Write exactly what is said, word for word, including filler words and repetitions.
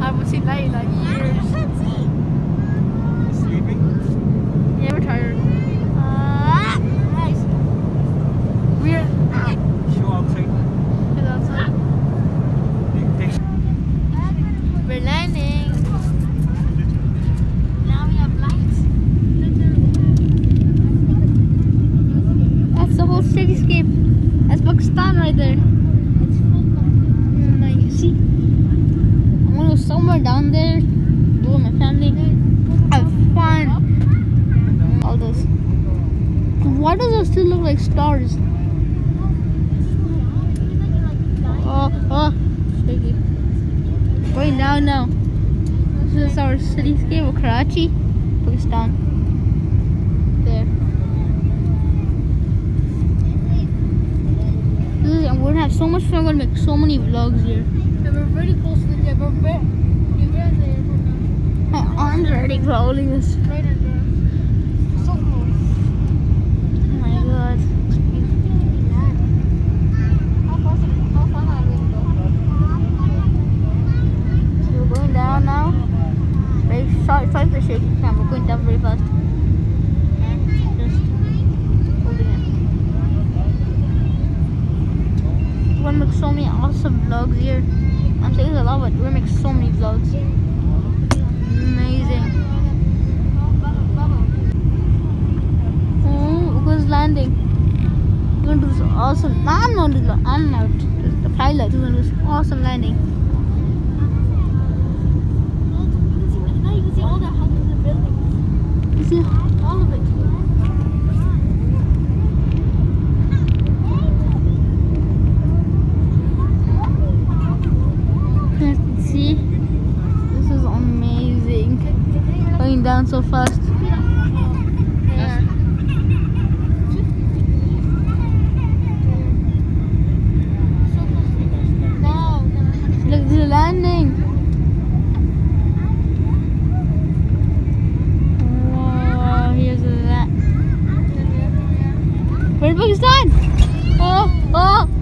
haven't seen light in like years. Sleeping? Yeah, we're tired. Uh, nice. We're Show outside. It's outside. We're landing. Now we have lights. That's the whole cityscape. That's Pakistan right there. Mm, you see? I'm gonna go somewhere down there. Go with my family. Have fun. All this. Why does it still look like stars? Oh, oh, shaky. Going down now. This is our cityscape of Karachi, Pakistan. There. This is, we're gonna have so much fun. We're gonna make so many vlogs here. Yeah, we're very close to the airport. We're at the airport now. My arms are already crawling. This. Right under. So close. Oh my god. We're going down now. Very sorry, sorry for the shaky camera. We're going down very fast. Just holding it. We're gonna make so many awesome vlogs here. I'm saying a lot, but we're gonna make so many vlogs. Amazing. Oh, look who's landing. We're gonna do this awesome. I'm not doing it. I'm not. Just the pilot. We're gonna do this awesome landing. Now you can see all the houses and buildings. You see all of it. See, this is amazing. Going down so fast. Yeah. Look, the landing. Wow, here's the land. Where's Pakistan? Oh, oh.